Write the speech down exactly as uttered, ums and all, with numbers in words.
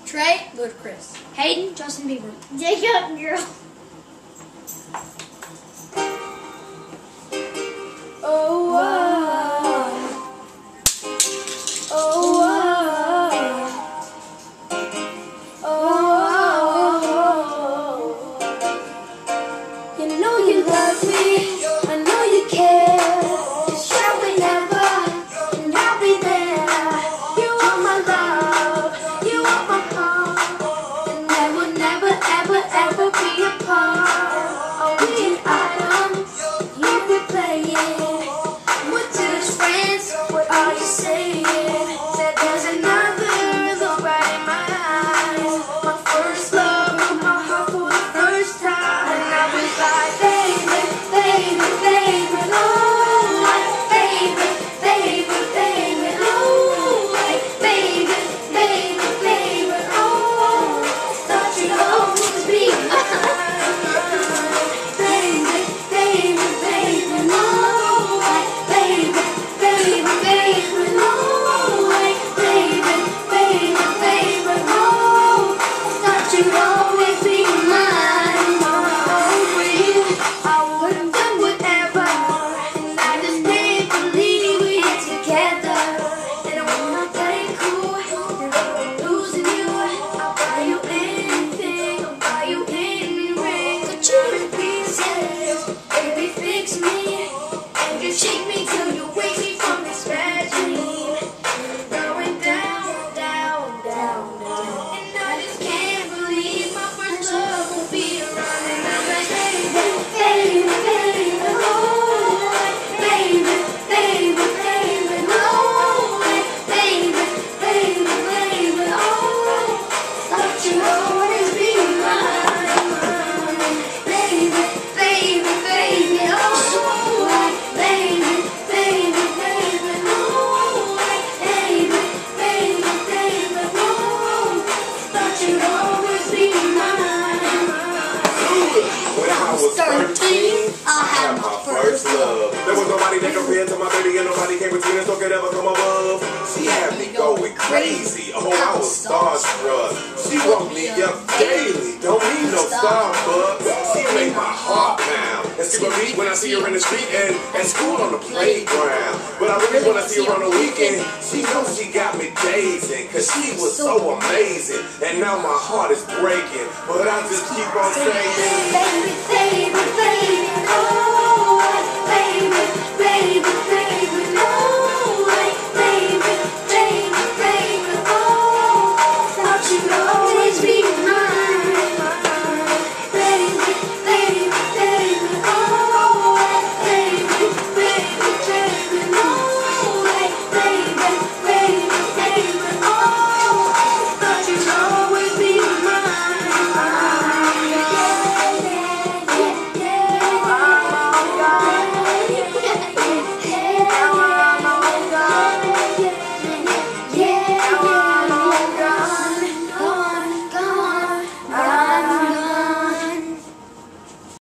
Trey, Ludacris. Hayden, Justin Bieber. Jacob, girl. Oh, wow. Oh, wow. Oh, you know you love me. I know you care. Just shout whenever, and I'll be there. You are my love. You are my heart. And I will never, ever, ever be apart. Are we an item? You be playing. We're just friends. What are you saying? Said there's another look right in my eyes. My first love, broke my heart for the first time. And I was like, baby, baby, baby, oh, like, baby, baby, baby, oh, like, baby, baby, baby, oh, thought you'd always be mine. Baby, baby, baby, oh, like, baby, baby, baby, oh, like, baby, baby, baby, oh, thought you'd always be mine. Oh, yeah, I would've done whatever, and I just can't believe we're together. And I wanna play cool, and I'm losing you. I'll buy you anything, I'll buy you any ring. Put you in pieces, baby, fix me, and you shake me till you wake me from this bad dream. Going down, down, down, down, and I just can't believe my first love will be around. And I'm like, baby, baby, baby, oh, like, baby, baby, baby, oh, like, baby, baby, baby, oh, thought you'd always be mine. Baby, baby, baby, oh, like, baby, baby, baby, oh, like, baby, baby, baby, oh, thought you'd always be mine. When I was thirteen, I had my first love. There was nobody that compared to my baby, and nobody came between us or could ever come above. She had me going crazy. Oh, I was starstruck. She woke me up daily. Don't need no Starbucks. She made my heart pound. And skip a beat when I see her in the street and at school on the playground. But I really when I see her on the weekend, she knows she got me dazing, cause she was so amazing. And now my heart is breaking, but I just keep on saying, Baby,